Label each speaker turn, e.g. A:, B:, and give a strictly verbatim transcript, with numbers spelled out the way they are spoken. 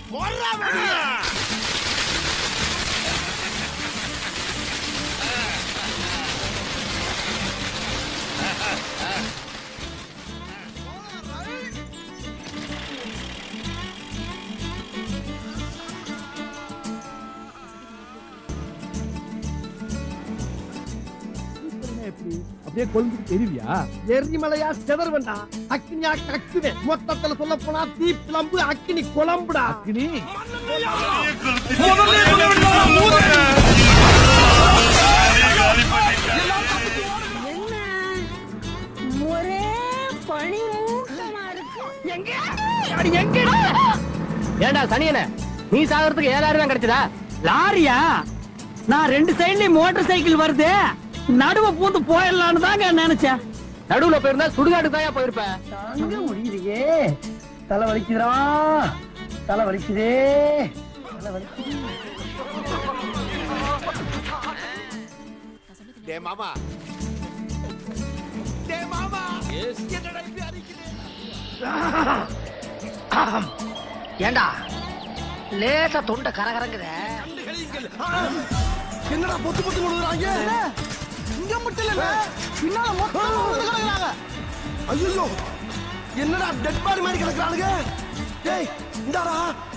A: அப்படியே கொழுந்து தெரிவியா? எரிமலையா செதர்வண்டா, அக்னியா கக்குவேன். மொத்தத்துல சொல்ல போனா தீ பிளம்பு அக்னி குழம்புடா. அக்னி
B: ஒரே பனி மூட்டமா இருக்கு. எங்க
A: எங்க ஏண்டா சனியனே, நீ சாகிறதுக்கு ஏழாயிரம் தான் கிடைச்சதா?
C: லாரியா? நான் ரெண்டு சைடுலயும் மோட்டார் சைக்கிள் வருது, நடுவ பூந்து போயிடலான்னு தாங்க நினைச்சேன்.
A: நடுவுல போயிருந்தா சுடுகாடு தாயா போயிருப்பேன்.
C: தாங்க முடியலையே, தலை வலிக்குதுடா, தலை வலிக்குதே, தலை வலிக்குது.
D: டே மாமா, டே மாமா, என்னடா இப்படி அடிக்குது?
C: ஏண்டா லேசா தொண்டை கரகரங்குத.
D: என்னடா பொத்து பொத்து விழுறாங்க? இங்க மட்டும் இல்ல, பின்னால மொத்தம் விழுந்து கிடக்குறாங்க. ஐயோ, என்னடா டெட் பாடி மாதிரி கிடக்குறானுங்க? டேய் இந்தாடா